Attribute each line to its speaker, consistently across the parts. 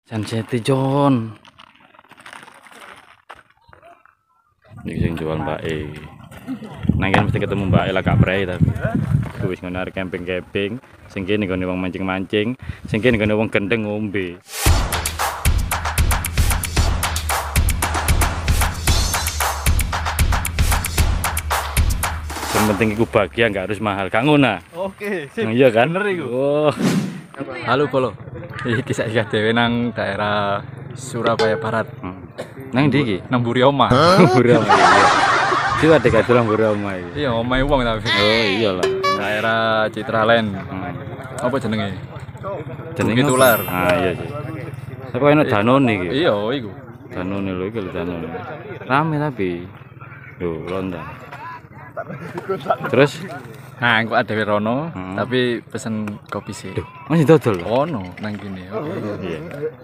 Speaker 1: Sunset John. Ini sing jual Mbak E. Nanggen mesti ketemu Mbak E lah Kak Prei tapi. Wis ngono arek camping-camping, sing kene nggone wong mancing-mancing, sing kene nggone wong gendeng ngombe. Yang penting iku bahagia, nggak harus mahal. Kang Una.
Speaker 2: Oke, sip.
Speaker 1: Iya kan?
Speaker 2: Bener iku.
Speaker 1: Oh.
Speaker 2: Halo Polo. Iki saiki dhewe nang daerah Surabaya Barat.
Speaker 1: Nang ndi iki?
Speaker 2: Nang mburi omah.
Speaker 1: Mburi omah. Iki ada gak dolan mburi omah iki.
Speaker 2: Iya, omahe wong tapi.
Speaker 1: Oh iyalah.
Speaker 2: Daerah Citraland. Apa jenenge?
Speaker 1: Jenenge
Speaker 2: Bukit Ular.
Speaker 1: Ah iya sih. Apa enak Danone iki?
Speaker 2: Iya, iku.
Speaker 1: Danone lho iki lho Danone. Rame tapi. Lho, londa. Terus
Speaker 2: Nah, engko ada Rono, tapi pesen kopi sih.
Speaker 1: masih dodol.
Speaker 2: Ono nang kene.
Speaker 1: Iya.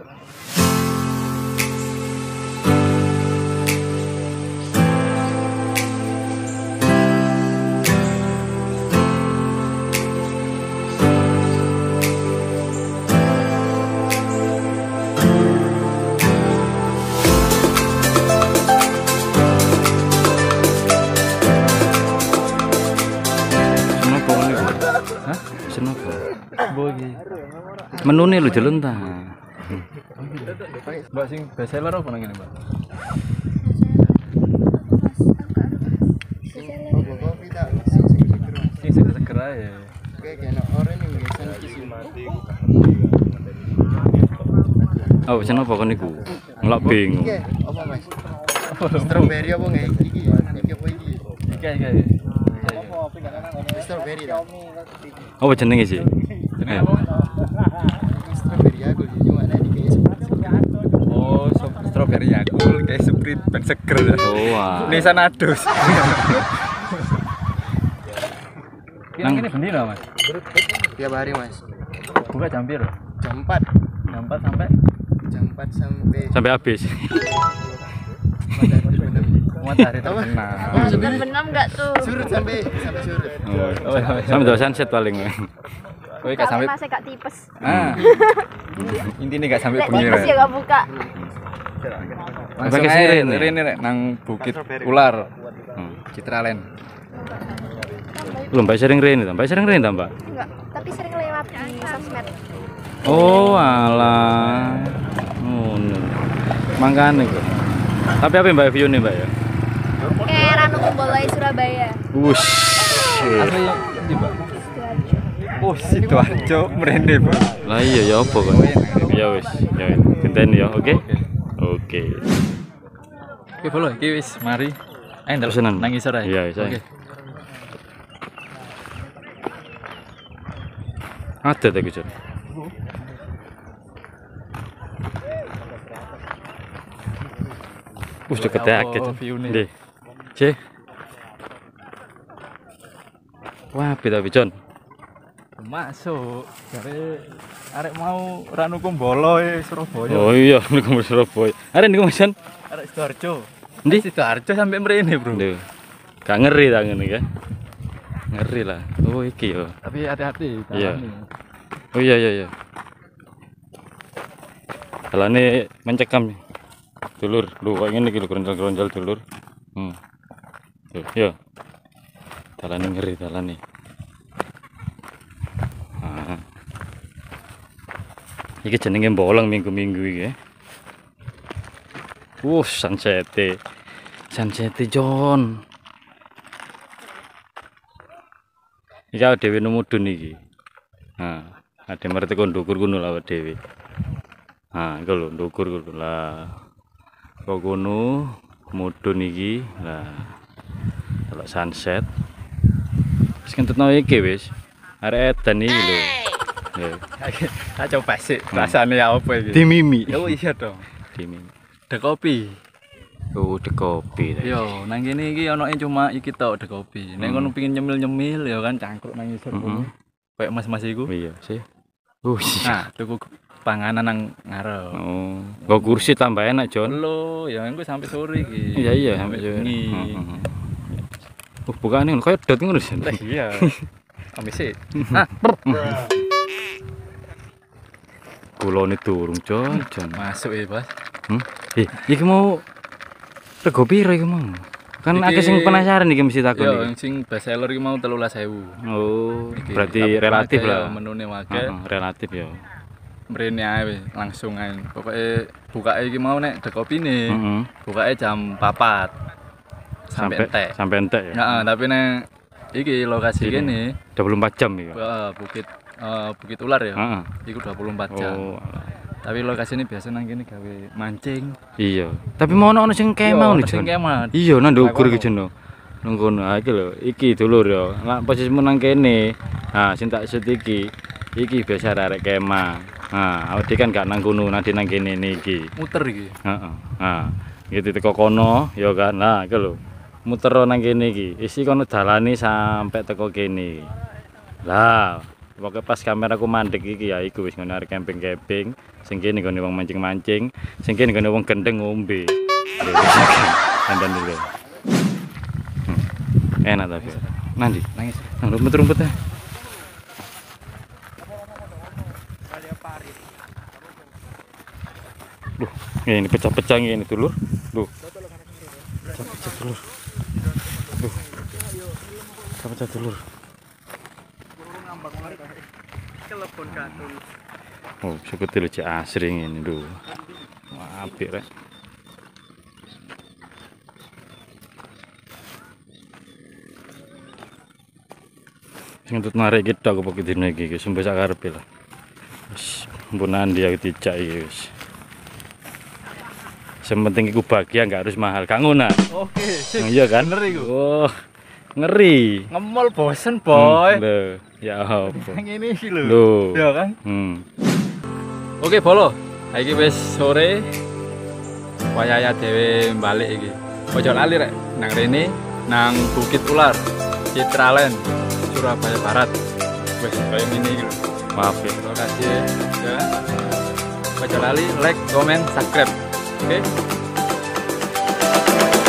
Speaker 1: Menune lho jelun ta.
Speaker 2: Mbak sing bestseller apa nang ngene, Mbak? Sing seger ae.
Speaker 1: Oh, pesen apa kon niku? Ngelak bingung.
Speaker 3: Apa Mas? Strawberry apa nggak iki? Iki apa iki?
Speaker 2: Iki.
Speaker 3: Strawberry ta?
Speaker 1: Apa jenenge sih?
Speaker 2: Jenenge apa?
Speaker 3: Strawberry aku cuma ada di kayak
Speaker 2: Oh, strawberry Yakult kayak Sprite ben seger.
Speaker 1: Oh, wah.
Speaker 2: Nisan adus. Nang kene bendi lah, Mas.
Speaker 3: tiap hari Mas.
Speaker 2: Buka jam piro?
Speaker 3: Jam 4.
Speaker 2: Jam 4 sampai
Speaker 1: Sampai habis.
Speaker 2: matahari terbenam.
Speaker 4: Terbenam enggak tuh?
Speaker 3: surut sampai surut.
Speaker 1: Oh, sampai do sunset paling.
Speaker 2: Kowe gak sampai
Speaker 4: masih gak tipes.
Speaker 2: Ah. Intinya gak sampai
Speaker 4: Lek
Speaker 2: bengi.
Speaker 4: tipes ya gak buka.
Speaker 2: Langsung
Speaker 1: Pakai
Speaker 2: aja
Speaker 1: sirin, ya?
Speaker 2: rene rek nang Bukit Ular. Citraland.
Speaker 1: Lho, Mbak sering rene ta? Mbak sering rene ta, Mbak?
Speaker 4: Enggak, tapi sering lewat di sosmed.
Speaker 1: Oh, alah. Ngono. Mangkane kok. Tapi apa Mbak view nih, Mbak ya?
Speaker 4: Kayak Ranu Kumboloi Surabaya.
Speaker 1: Wush.
Speaker 2: Asli ndi, Mbak?
Speaker 4: Sidoarjo.
Speaker 2: Oh, Sidoarjo mrene, Mbak.
Speaker 1: Lah iya ya apa kok? Ya wis, ya wis. Genteni ya, oke? Oke.
Speaker 2: Oke, Bolo, iki wis mari. Ayo ndelok
Speaker 1: Pesenan.
Speaker 2: nang isor ae.
Speaker 1: Iya, bisa.
Speaker 2: Oke.
Speaker 1: Ada ta Gus? Deket akeh. Nggih. Cih. Wah, tapi John.
Speaker 2: Masuk. Jare arek mau Ranu Kumbolo Surabaya.
Speaker 1: Oh iya, niku Surabaya. Are niku Mas John.
Speaker 2: Arek Sidoarjo.
Speaker 1: Ndi?
Speaker 2: Sidoarjo sampai mrene, Bro.
Speaker 1: Lho. Gak ngeri ta ngene ya. Ngeri lah. Oh iki yo.
Speaker 2: Tapi hati-hati
Speaker 1: Iya.
Speaker 2: dalane.
Speaker 1: Oh iya iya iya. Dalane mencekam. Dulur, lu kok ngene iki lho gronjal-gronjal dulur. Tuh, yo. Dalane ngeri dalane. Ah. Iki jenenge bolong minggu-minggu iki. Sunset. Sunset John. Iki awake dhewe numudun iki. Nah, ade merete kon ndukur kono lho awake dhewe. Nah, iku lho ndukur kono lah. Kok kono mudun iki. Lah. Kalau sunset. Wis kentutno iki wis. Arek edan iki lho. Nggih.
Speaker 2: Tak coba sih rasane ya apa iki?
Speaker 1: Di mimi.
Speaker 2: Oh iya dong.
Speaker 1: Di mimi.
Speaker 2: De kopi.
Speaker 1: Oh, de kopi.
Speaker 2: Yo, nang kene iki onoke cuma iki tok de kopi. Nek ngono pengin nyemil-nyemil ya kan cangkruk nang isor kono. Kayak mas-mas iku.
Speaker 1: Iya sih.
Speaker 2: Nah, tuku panganan nang ngarep.
Speaker 1: Oh, nggo kursi tambah enak, John.
Speaker 2: Lho, ya engko sampai sore iki.
Speaker 1: Iya iya sampai
Speaker 2: bengi.
Speaker 1: Bukan ini kayak dot ngono sih.
Speaker 2: Iya. Ambisi.
Speaker 1: regolone durung jon.
Speaker 2: Masuk ya, Bos.
Speaker 1: Iki mau rego piro iki mau? Kan
Speaker 2: Iki-
Speaker 1: akeh sing penasaran iki mesti takon
Speaker 2: Yo,
Speaker 1: iki.
Speaker 2: sing best seller iki mau 13.000.
Speaker 1: Oh,
Speaker 2: Iki,
Speaker 1: berarti
Speaker 2: tapi
Speaker 1: relatif
Speaker 2: akeh
Speaker 1: lah.
Speaker 2: ya, menune akeh.
Speaker 1: Heeh, relatif ya.
Speaker 2: Mrene ae wis, langsung ae. Pokoke bukake iki mau nek dekopine.
Speaker 1: Heeh.
Speaker 2: Bukake jam 4 sampai entek.
Speaker 1: Sampai entek ya.
Speaker 2: Heeh, tapi nek iki lokasi
Speaker 1: Sini.
Speaker 2: kene
Speaker 1: 24 jam iki.
Speaker 2: Bukit Ular ya.
Speaker 1: Heeh.
Speaker 2: Iku 24 jam.
Speaker 1: Oh,
Speaker 2: Tapi lokasi ini biasa nang kene gawe mancing.
Speaker 1: iya. Tapi mau ono sing kemau nih,
Speaker 2: sing
Speaker 1: Jon.
Speaker 2: kemah.
Speaker 1: Iya, nang ndukur
Speaker 2: Nah,
Speaker 1: iki Jon. Nang kono. Ha iki lho, iki dulur ya. Lah posisimu nang kene. Ha, sing tak set iki. Iki biasa arek kemah. Ha, awake kan gak nang kono, nanti nang kene niki.
Speaker 2: Muter iki.
Speaker 1: Heeh. Ha, gitu teko kono ya kan. Nah, iki lho. Muter nang kene iki. Isi kono dalane sampai teko kene. Lah, pokoknya pas kameraku mandek iki ya iku wis ngono arek camping-camping. Sing kene gone wong mancing-mancing, sing kene gone wong gendeng ngombe. Dandan dulu. Enak tapi. Nanti
Speaker 2: Nangis.
Speaker 1: nang rumput-rumput ya. Duh, ini pecah-pecah ini dulur. Duh. Pecah-pecah dulur. Duh. Pecah-pecah dulur. Oh, seperti lu cek asring ini duh. Wah, apik rek. Sing tut narik kita aku pakai dino iki wis mbok sak karepe lah. Wis mpunan dia dijak iki wis. Sementing iku bahagia enggak harus mahal. Kang Una.
Speaker 2: Oke,
Speaker 1: Iya kan?
Speaker 2: bener iku.
Speaker 1: Oh, ngeri.
Speaker 2: Ngemol bosen, boy.
Speaker 1: Loh, ya apa?
Speaker 2: Yang ini iki lho.
Speaker 1: Loh.
Speaker 2: Ya kan?
Speaker 1: Oke,
Speaker 2: Bolo. Iki wis sore. Wayaya dhewe balik iki. Ojo lali rek nang rene nang Bukit Ular, Citraland, Surabaya Barat. Wis kaya ngene iki lho.
Speaker 1: maaf ya.
Speaker 2: Terima kasih ya. Ojo lali like, comment, subscribe. Oke.